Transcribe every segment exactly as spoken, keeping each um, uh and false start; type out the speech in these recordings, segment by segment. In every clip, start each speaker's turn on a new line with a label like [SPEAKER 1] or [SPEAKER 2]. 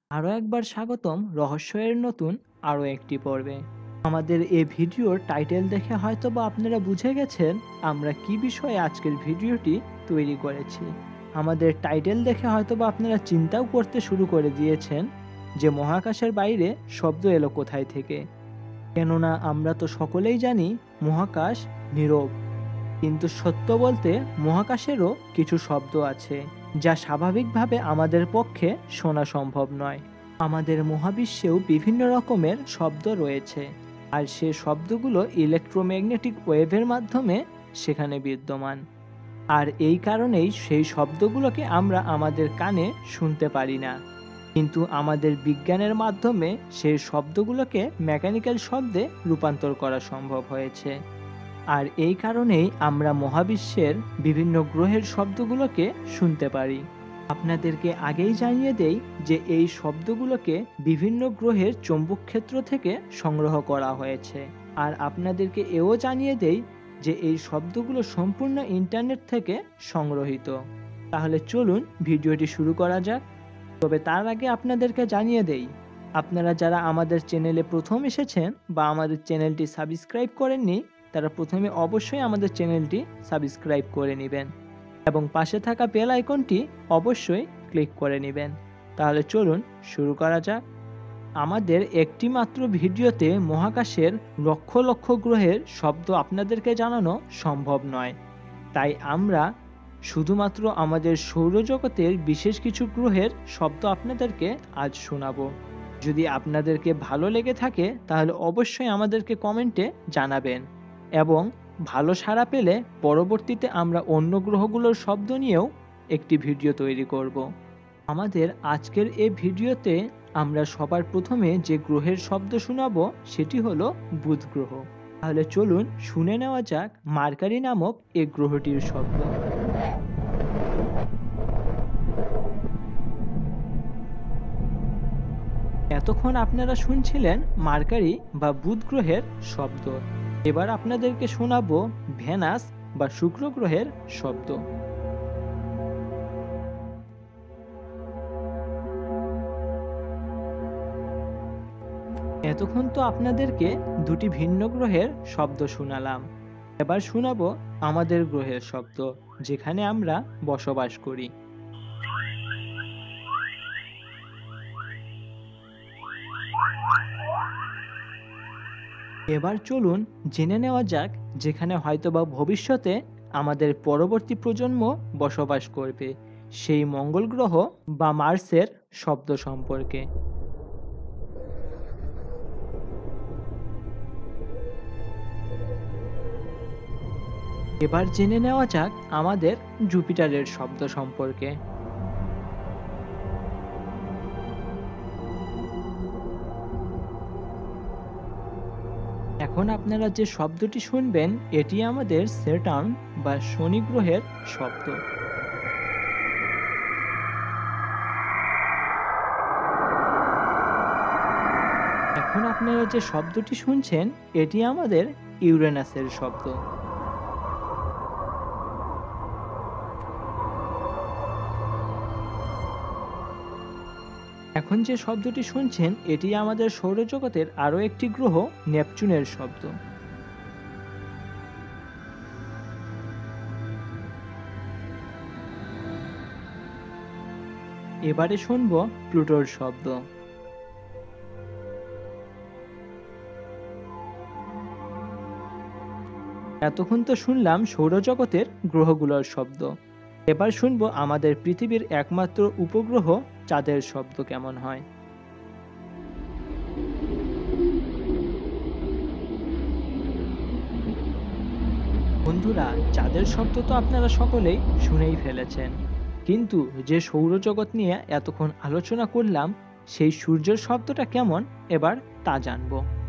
[SPEAKER 1] আরও একবার স্বাগতম রহস্যের নতুন আরও একটি পর্বে। আমাদের এই ভিডিওর টাইটেল দেখে হয়তোবা আপনারা বুঝে গেছেন আমরা কি বিষয়ে আজকের ভিডিওটি তৈরি করেছি। আমাদের টাইটেল দেখে হয়তোবা আপনারা চিন্তাও করতে শুরু করে দিয়েছেন যে মহাকাশের বাইরে শব্দ এলো কোথায় থেকে। কেননা আমরা তো সকলেই জানি মহাকাশ নীরব, কিন্তু সত্য বলতে মহাকাশেরও কিছু শব্দ আছে যা স্বাভাবিকভাবে আমাদের পক্ষে শোনা সম্ভব নয়। আমাদের মহাবিশ্বেও বিভিন্ন রকমের শব্দ রয়েছে, আর সে শব্দগুলো ইলেকট্রোম্যাগনেটিক ওয়েভের মাধ্যমে সেখানে বিদ্যমান। আর এই কারণেই সেই শব্দগুলোকে আমরা আমাদের কানে শুনতে পারি না, কিন্তু আমাদের বিজ্ঞানের মাধ্যমে সেই শব্দগুলোকে মেকানিক্যাল শব্দে রূপান্তর করা সম্ভব হয়েছে। আর এই কারণেই আমরা মহাবিশ্বের বিভিন্ন গ্রহের শব্দগুলোকে শুনতে পারি। আপনাদেরকে আগেই জানিয়ে দেই যে এই শব্দগুলোকে বিভিন্ন গ্রহের চৌম্বক ক্ষেত্র থেকে সংগ্রহ করা হয়েছে। আর আপনাদেরকে এও জানিয়ে দেই যে এই শব্দগুলো সম্পূর্ণ ইন্টারনেট থেকে সংগ্রহীত। তাহলে চলুন ভিডিওটি শুরু করা যাক। তবে তার আগে আপনাদেরকে জানিয়ে দেই, আপনারা যারা আমাদের চ্যানেলে প্রথম এসেছেন বা আমাদের চ্যানেলটি সাবস্ক্রাইব করেননি, তারা প্রথমে অবশ্যই আমাদের চ্যানেলটি সাবস্ক্রাইব করে নেবেন এবং পাশে থাকা বেল আইকনটি অবশ্যই ক্লিক করে নেবেন। তাহলে চলুন শুরু করা যাক। আমাদের একটি মাত্র ভিডিওতে মহাকাশের লক্ষ লক্ষ গ্রহের শব্দ আপনাদেরকে জানানো সম্ভব নয়, তাই আমরা শুধুমাত্র আমাদের সৌরজগতের বিশেষ কিছু গ্রহের শব্দ আপনাদেরকে আজ শোনাবো। যদি আপনাদেরকে ভালো লেগে থাকে তাহলে অবশ্যই আমাদেরকে কমেন্টে জানাবেন, এবং ভালো সাড়া পেলে পরবর্তীতে আমরা অন্য গ্রহগুলোর শব্দ নিয়েও একটি ভিডিও তৈরি করব। আমাদের আজকের এই ভিডিওতে আমরা সবার প্রথমে যে গ্রহের শব্দ শোনাবো সেটি হলো বুধ গ্রহ। তাহলে চলুন শুনে নেওয়া যাক মার্কারি নামক এই গ্রহটির শব্দ। এতক্ষণ আপনারা শুনছিলেন মার্কারি বা বুধ গ্রহের শব্দ। এবার আপনাদেরকে শোনাবো ভেনাস বা শুক্র গ্রহের শব্দ। এতক্ষণ তো আপনাদেরকে দুটি ভিন্ন গ্রহের শব্দ শোনালাম, এবার শোনাবো আমাদের গ্রহের শব্দ যেখানে আমরা বসবাস করি। এবার চলুন জেনে নেওয়া যাক যেখানে হয়তোবা ভবিষ্যতে আমাদের পরবর্তী প্রজন্ম বসবাস করবে, সেই মঙ্গল গ্রহ বা মার্সের শব্দ সম্পর্কে। এবার জেনে নেওয়া যাক আমাদের জুপিটারের শব্দ সম্পর্কে। এখন আপনারা যে শব্দটি শুনবেন এটি আমাদের স্যাটার্ন বা শনি গ্রহের শব্দ। এখন আপনারা যে শব্দটি শুনছেন এটি আমাদের ইউরেনাসের শব্দ। এখন যে শব্দটি শুনছেন এটি আমাদের সৌরজগতের আরও একটি গ্রহ নেপচুনের শব্দ। এবারে শুনব প্লুটোর শব্দ। এতক্ষণ তো শুনলাম সৌরজগতের গ্রহগুলোর শব্দ, এবার শুনব আমাদের পৃথিবীর একমাত্র উপগ্রহ চাঁদের শব্দ কেমন হয়। বন্ধুরা, চাঁদের শব্দ তো আপনারা সকলেই শুনেই ফেলেছেন, কিন্তু যে সৌরজগৎ নিয়ে এতক্ষণ আলোচনা করলাম সেই সূর্যের শব্দটা কেমন এবার তা জানব।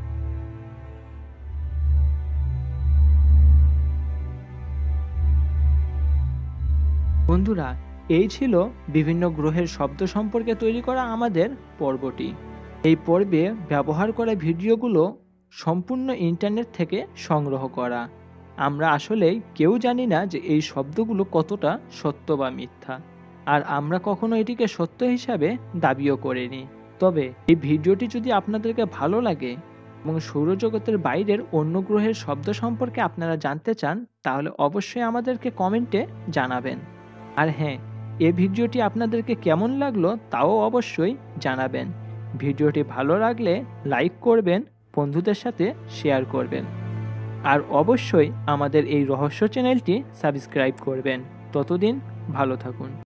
[SPEAKER 1] বন্ধুরা, এই ছিল বিভিন্ন গ্রহের শব্দ সম্পর্কে তৈরি করা আমাদের পর্বটি। এই পর্বে ব্যবহার করা ভিডিওগুলো সম্পূর্ণ ইন্টারনেট থেকে সংগ্রহ করা। আমরা আসলেই কেউ জানি না যে এই শব্দগুলো কতটা সত্য বা মিথ্যা, আর আমরা কখনো এটিকে সত্য হিসাবে দাবিও করিনি। তবে এই ভিডিওটি যদি আপনাদেরকে ভালো লাগে এবং সৌরজগতের বাইরের অন্য গ্রহের শব্দ সম্পর্কে আপনারা জানতে চান, তাহলে অবশ্যই আমাদেরকে কমেন্টে জানাবেন। আর হ্যাঁ, এই ভিডিওটি আপনাদেরকে কেমন লাগলো তাও অবশ্যই জানাবেন। ভিডিওটি ভালো লাগলে লাইক করবেন, বন্ধুদের সাথে শেয়ার করবেন, আর অবশ্যই আমাদের এই রহস্য চ্যানেলটি সাবস্ক্রাইব করবেন। ততদিন ভালো থাকুন।